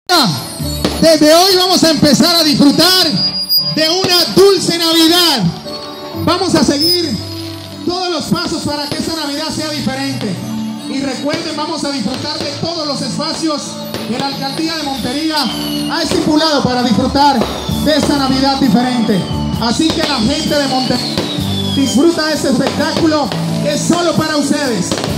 Desde hoy vamos a empezar a disfrutar de una dulce Navidad. Vamos a seguir todos los pasos para que esta Navidad sea diferente. Y recuerden, vamos a disfrutar de todos los espacios que la Alcaldía de Montería ha estipulado para disfrutar de esta Navidad diferente. Así que la gente de Montería disfruta de este espectáculo, es solo para ustedes.